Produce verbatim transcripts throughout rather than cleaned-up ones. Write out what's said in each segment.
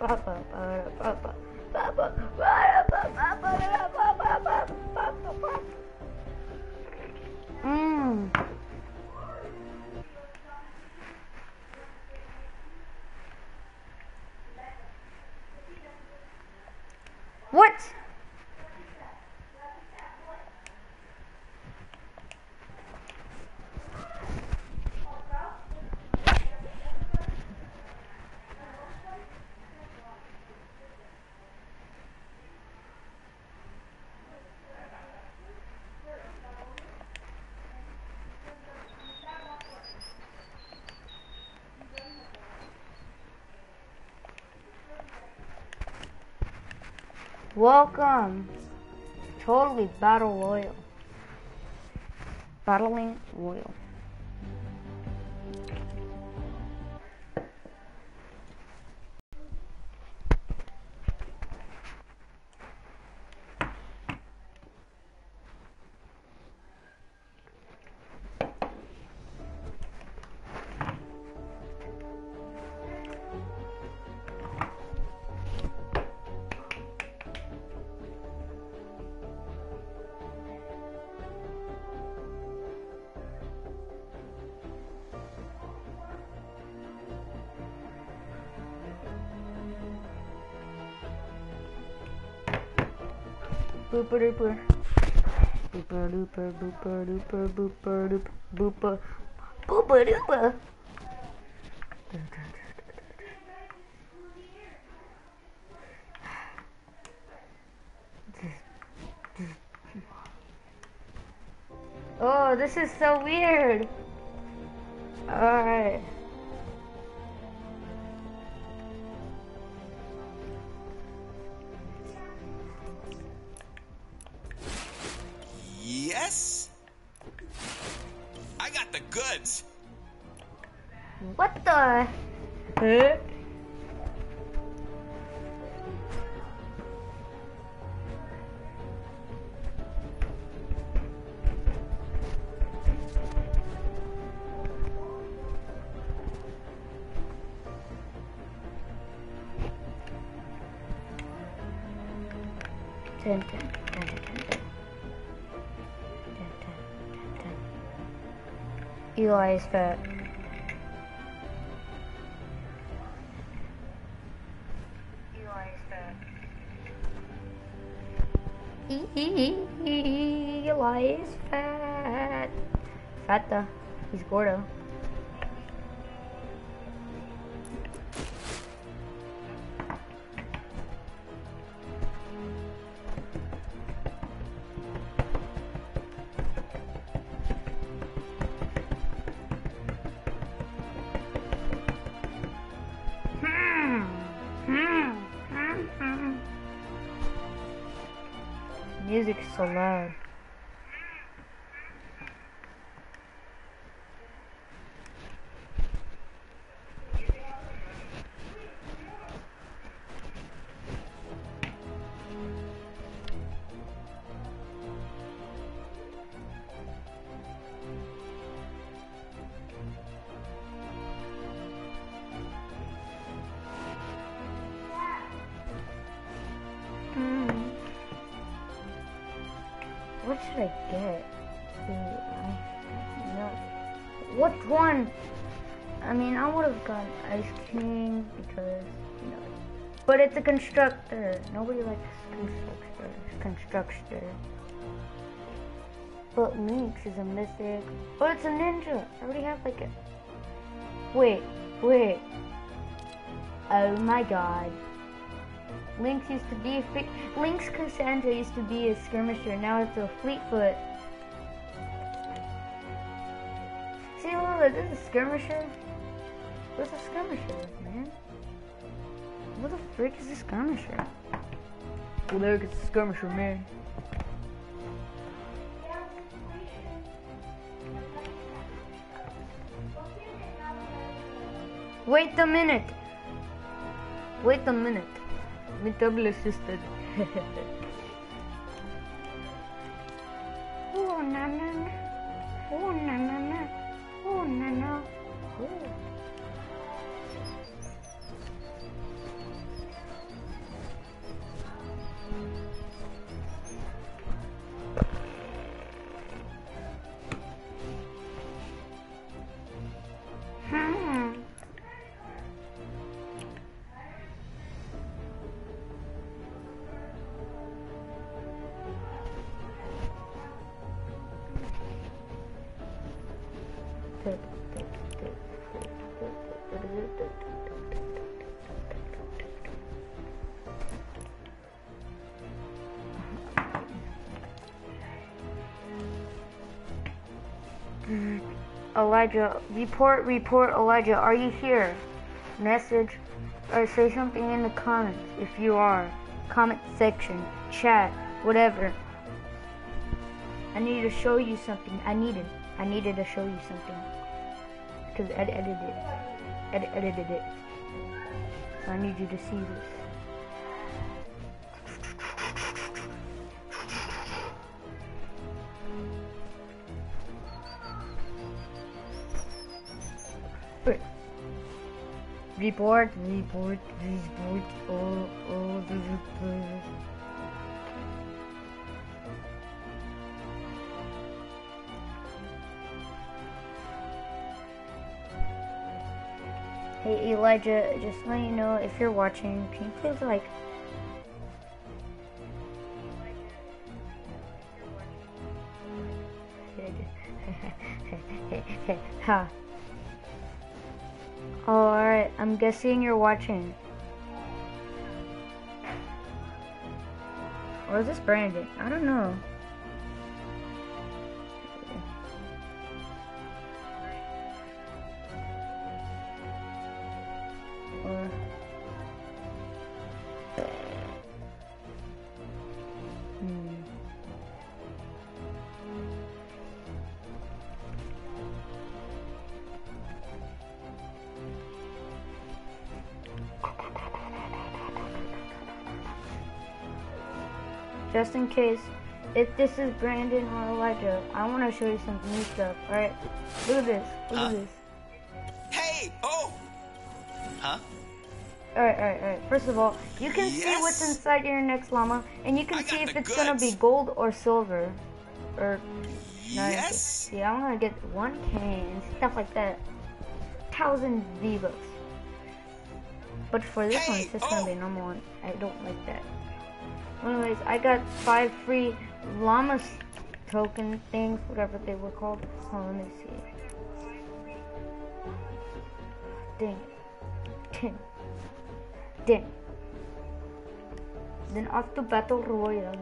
Mmm. What? Welcome. Totally battle royal. Battling royal. Booper dooper. Booper dooper booper dooper booper dooper booper booper dooper. Oh, this is so weird. Alright. Yes? I got the goods. What the? Huh? Ten, ten, ten, ten, ten. Eli is fat. Eli is fat. Eli is fat. Fata. He's gordo. Music is so loud. What should I get? No. What one? I mean, I would have gotten Ice King because, you know. But it's a constructor. Nobody likes constructor. Constructor. But Lynx is a mythic. But it's a ninja. I already have like a. Wait, wait. Oh my god. Lynx used to be a fi Lynx Cassandra used to be a skirmisher, now it's a Fleetfoot. See, look, this is a skirmisher. Where's a skirmisher, man? What the frick is a skirmisher? Well, there gets a skirmisher, man. Wait a minute. Wait a minute. My double assisted. Oh na na na. Oh na na na. Oh na na. Oh. Elijah, report, report, Elijah, are you here? Message, or say something in the comments if you are. Comment section, chat, whatever. I need to show you something. I needed, I needed to show you something. Because I edited it. Ed edited it. So I need you to see this. Report, report, report, oh, oh, the report. Hey Elijah, just let you know if you're watching, can you please like ha. Oh, alright, I'm guessing you're watching. Or is this Brandon? I don't know. Or... Hmm. Just in case, if this is Brandon or Elijah, I want to show you some new stuff. Alright, look at this. Look huh? at this. Hey! Oh! Huh? Alright, alright, alright. First of all, you can Yes. see what's inside your next llama, and you can I see got if the it's gonna be goods. gold or silver. Or, no, Yes. yeah, I want to get one K and stuff like that. Thousand V-Bucks. But for this one, Hey, it's just oh. gonna be a normal one. I don't like that. Anyways, I got five free llama token things, whatever they were called. Oh, let me see. Ding. Ding. Ding. Then off to Battle Royale.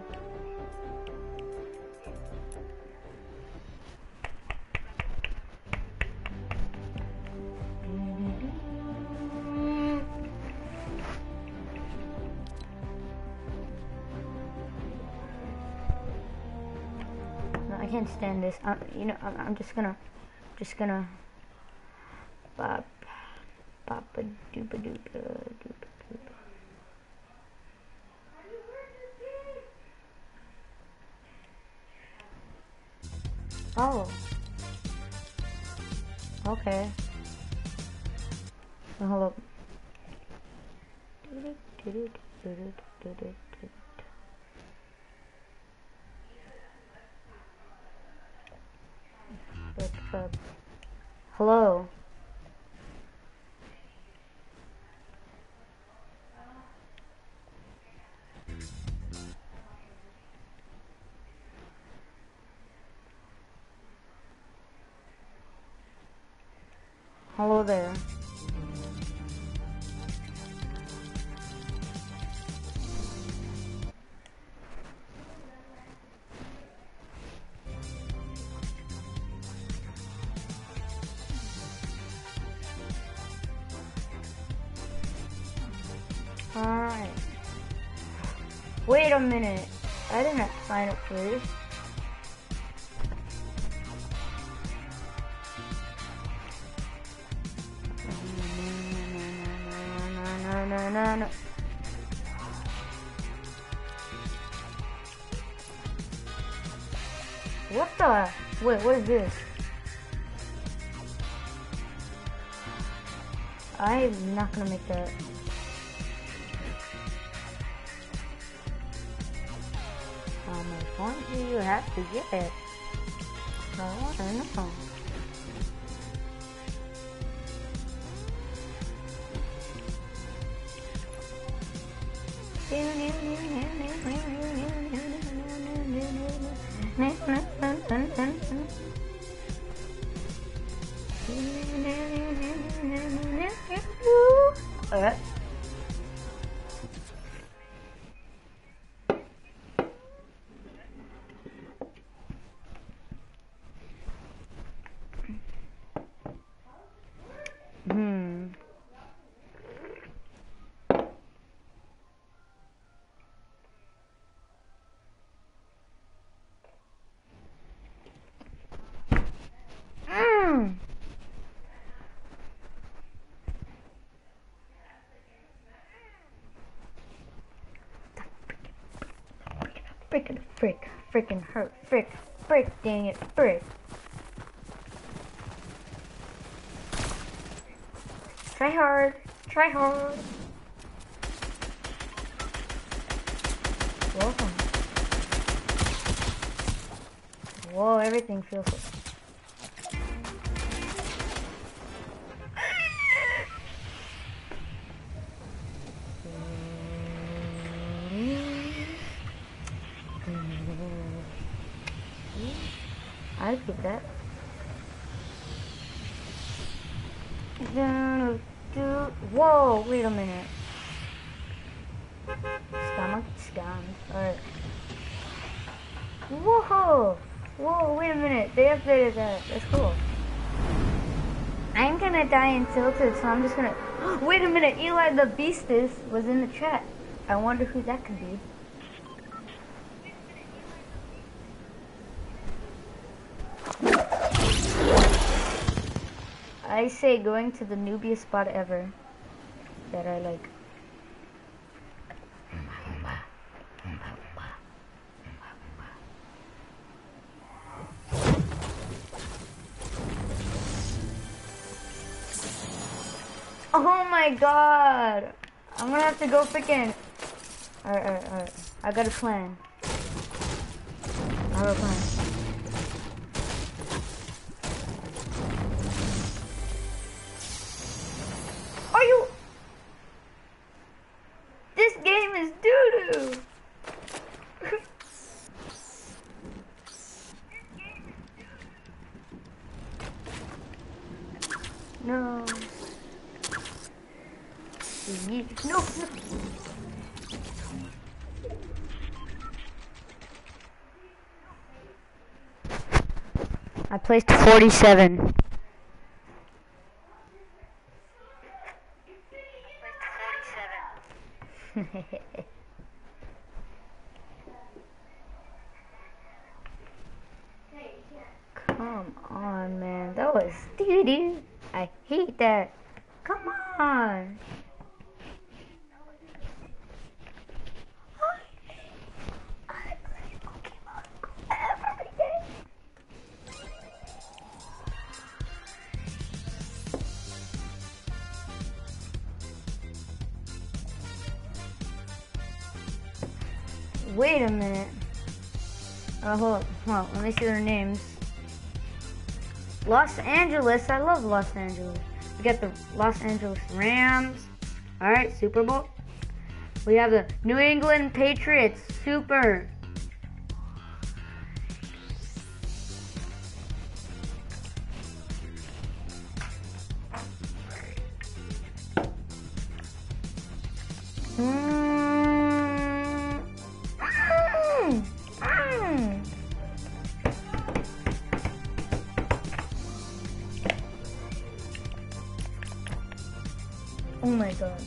I can't stand this. I, you know, I'm, I'm just gonna, just gonna, bop, bop, a doopa doopa doopa doopa. Oh. Okay. Now, hold up. Hello. Hello there. Alright. Wait a minute. I didn't have to sign up for this. No, no, no, no. What the? Wait, what is this? I'm not gonna make that. How much fun do you have to get? I wanna know. Alright. Frickin' frick. Frickin' hurt. Frick. Frick. Dang it. Frick. Try hard. Try hard. Welcome. Whoa, everything feels so... I'll keep that. Whoa, wait a minute. Stomach scammed. Alright. Whoa! Whoa, wait a minute. They updated that. That's cool. I'm gonna die in Tilted, so I'm just gonna... Wait a minute. Eli the Beastus was in the chat. I wonder who that could be. I say going to the noobiest spot ever that I like. Oh my god! I'm gonna have to go freaking... Alright, alright, alright. I got a plan. I have a plan. Are you... This game is doo-doo! No. No, no. I placed forty-seven. Come on, man. That was doo-doo. I hate that. Come on. Wait a minute. Oh, hold on. Hold on. Let me see their names. Los Angeles. I love Los Angeles. We got the Los Angeles Rams. Alright, Super Bowl. We have the New England Patriots. Super. Mm. Mm. Mm. Oh my god.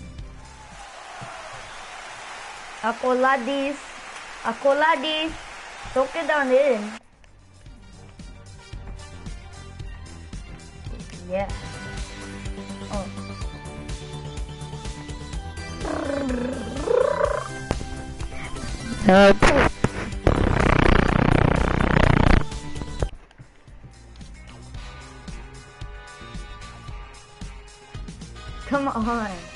Acoladis. Acoladis. Choke it down in. Yeah. Oh. Nope. Come on.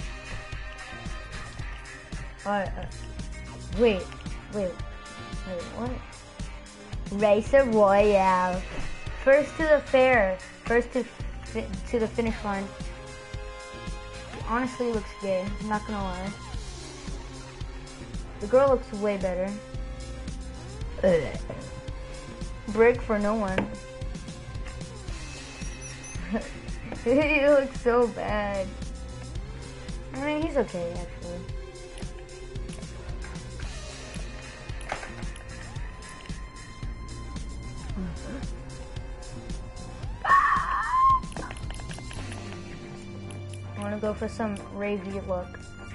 Alright, uh, wait, wait, wait, what? Racer Royale. First to the fair. First to fi to the finish line. Honestly, looks gay. I'm not gonna lie. The girl looks way better. Ugh. Brick for no one. He looks so bad. I mean, he's okay, actually. I want to go for some Ravy look.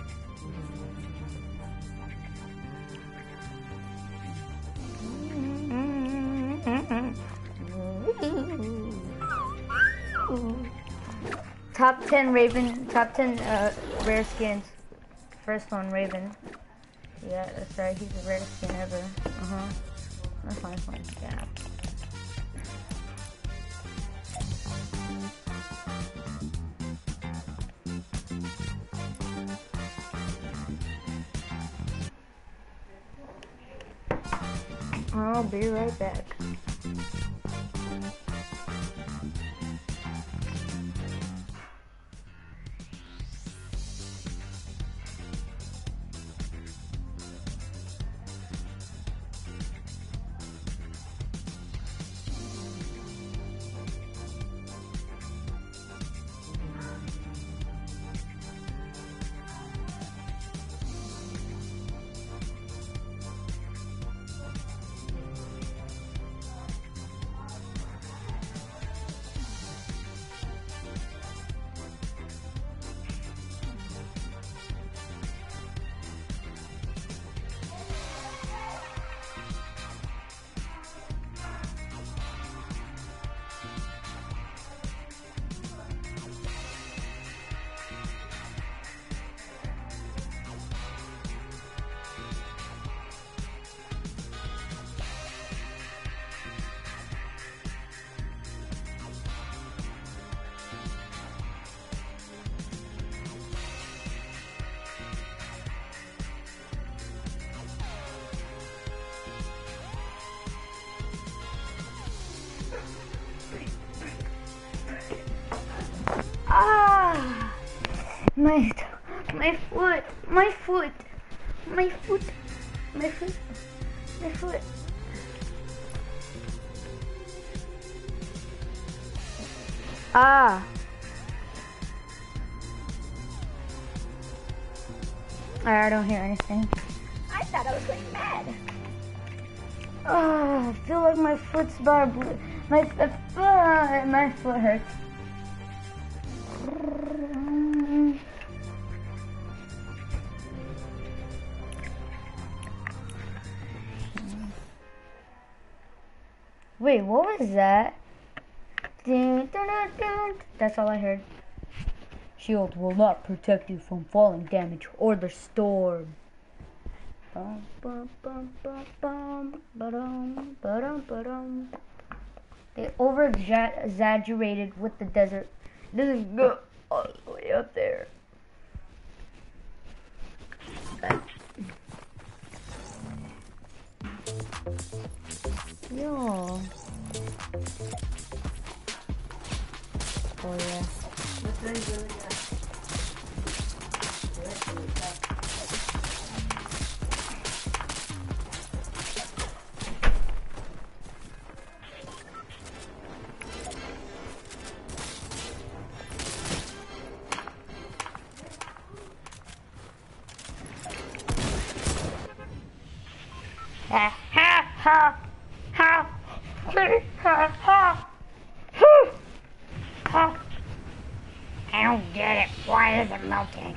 Top ten Raven, top ten uh, rare skins. First one, Raven. Yeah, that's right. He's the rarest skin ever. Uh huh. That's fine, that's fine. Yeah. I'll be right back. Ah! My, my foot, my foot, my foot, my foot, my foot. Ah! I don't hear anything. I thought I was going mad. Oh, I feel like my foot's about to my uh, my foot hurts. Wait, what was that? That's all I heard. Shield will not protect you from falling damage or the storm. Bum, bum, bum, bum, bum, ba-dum, ba-dum, ba-dum. They over exaggerated with the desert. It doesn't go all the way up there. Yo. Oh yeah. Ha ha ha ha ha ha ha. I don't get it. Why is it melting?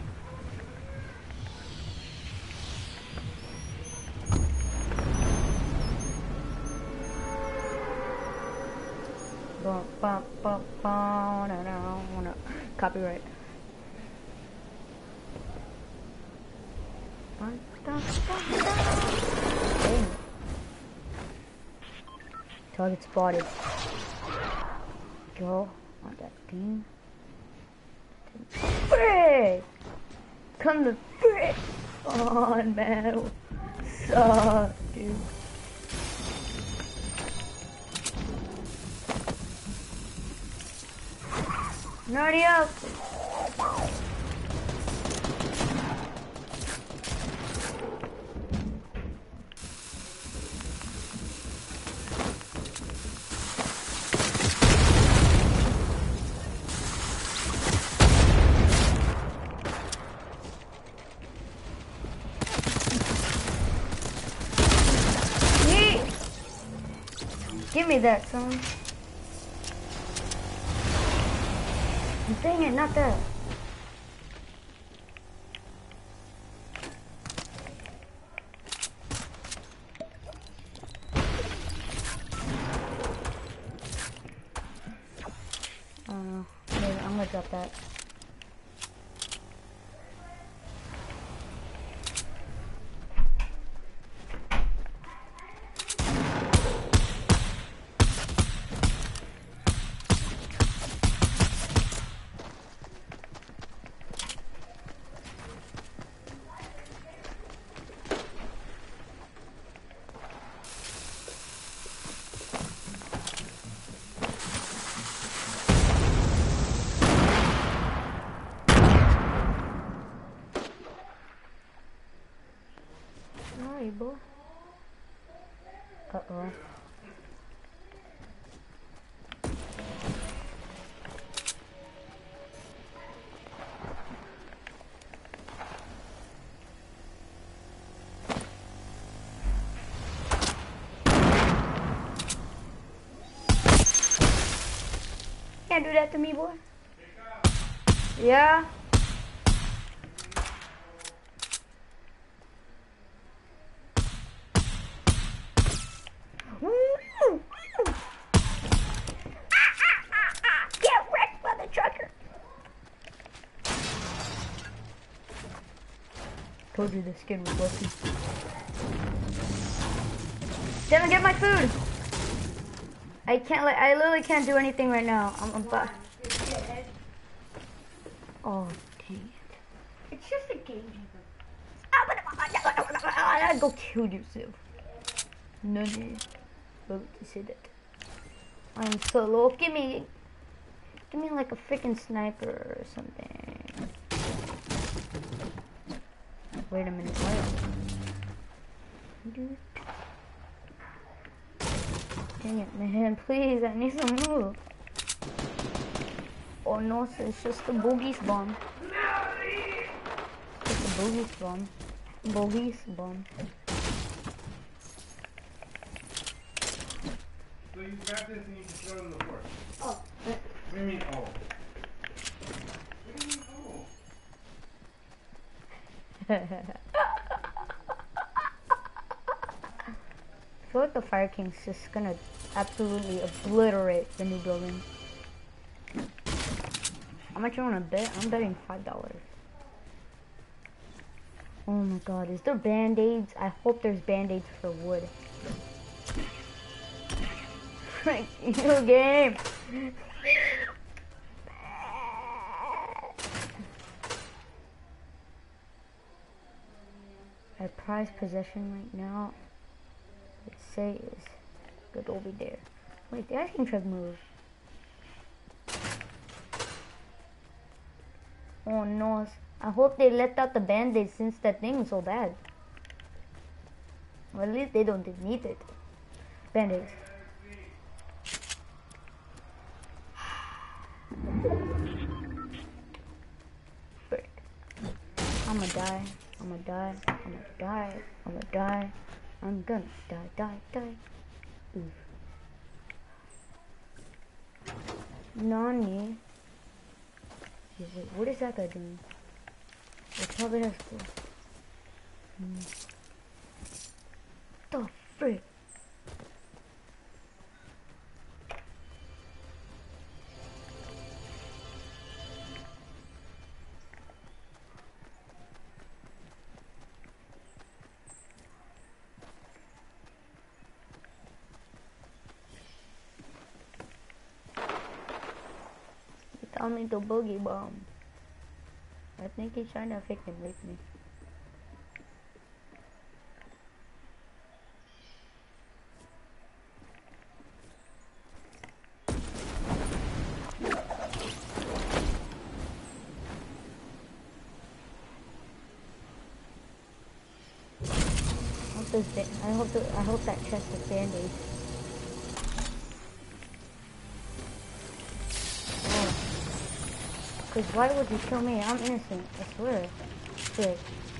Bum, bum, bum, bum, no, no, no. Copyright. Dun, dun, dun, dun. Target spotted. Go on that team. Frick! Come the frick on, man. Suck, dude. I'm already up. Give me that, son. Dang it, not that. I don't know. Maybe I'm gonna drop that. Sorry, boy. Uh-oh. Can't do that to me, boy. Yeah. Get wrecked by the trucker. Told you the skin was lucky. Didn't get my food. I can't. Like, I literally can't do anything right now. I'm about. Oh, dang it. It's just a game. Go kill yourself. No need. But you say that. I'm solo. Give me, give me like a freaking sniper or something. Wait a minute. What? Dang it, man. Please, I need some move. Oh no, so it's just a boogie bomb. It's a boogie bomb. Boogie bomb. So you got this and you just throw it in the floor. Oh. What do you mean, oh? What do you mean, oh? I feel like the Fire King's just gonna absolutely obliterate the new building. How much you wanna bet? I'm betting five dollars. Oh my god, is there band-aids? I hope there's band-aids for wood. Frank, new game! I prize possession right now. Let's say is good over there. Wait, the ice cream truck moved. Oh no, I hope they let out the band-aids since that thing was so bad. Well, at least they don't need it. Band-aids. Frick. I'ma die. I'ma die. I'ma die. I'ma die. I'm gonna die, die, die. Oof. Nani? Wait, wait, what is that guy doing? It probably has to. Hmm. The frick? Tell me the boogie bomb. I think he's trying to freaking rape me. I hope this ba- I hope the, I hope that chest is band-aid. Cause why would you kill me? I'm innocent, I swear. Shit.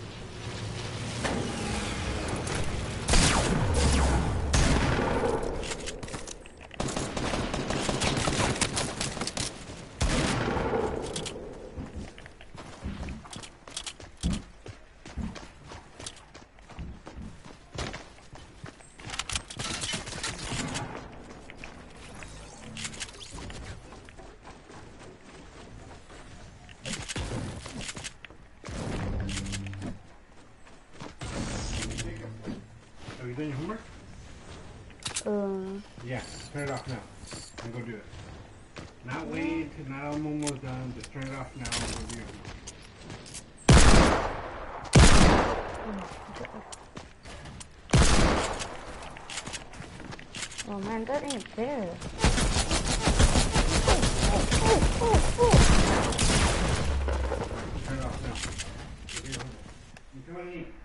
Are you done your homework? Um. Yeah, turn it off now. And go do it. Not wait till not I'm almost done. Just turn it off now and go do it. Oh man, that ain't fair. Turn it off now. Go do your homework. You come on in.